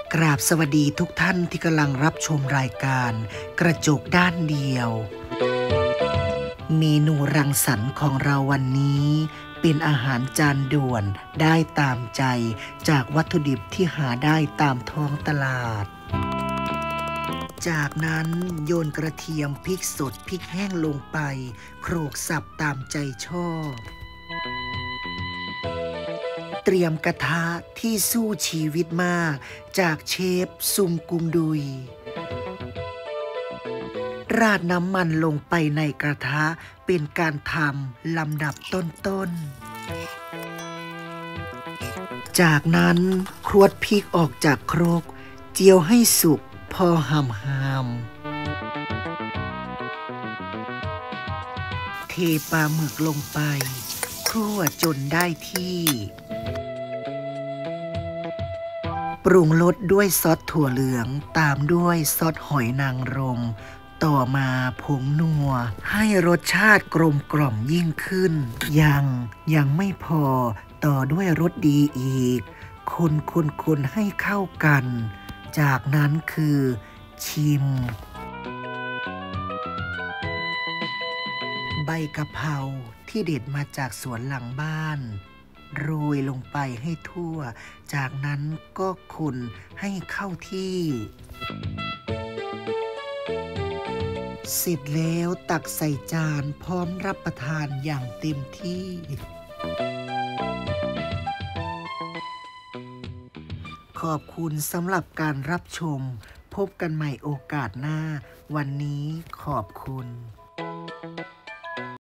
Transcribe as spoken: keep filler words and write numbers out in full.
กราบสวัสดีทุกท่านที่กำลังรับชมรายการกระจกด้านเดียวเมนูรังสรรค์ของเราวันนี้เป็นอาหารจานด่วนได้ตามใจจากวัตถุดิบที่หาได้ตามท้องตลาดจากนั้นโยนกระเทียมพริกสดพริกแห้งลงไปโขลกสับตามใจชอบเตรียมกระทะที่สู้ชีวิตมากจากเชฟซุมกุงดุยราดน้ำมันลงไปในกระทะเป็นการทำลำดับต้นๆจากนั้นครวดพริกออกจากครกเจียวให้สุกพอหำหำเทปลาหมึกลงไปคั่วจนได้ที่ปรุงรสด้วยซอสถั่วเหลืองตามด้วยซอสหอยนางรมต่อมาผงนัวให้รสชาติกลมกล่อมยิ่งขึ้นยังยังไม่พอต่อด้วยรสดีอีกคนคนคนให้เข้ากันจากนั้นคือชิมใบกะเพราที่เด็ดมาจากสวนหลังบ้านโรยลงไปให้ทั่วจากนั้นก็คนให้เข้าที่เสร็จแล้วตักใส่จานพร้อมรับประทานอย่างเต็มที่ขอบคุณสำหรับการรับชมพบกันใหม่โอกาสหน้าวันนี้ขอบคุณ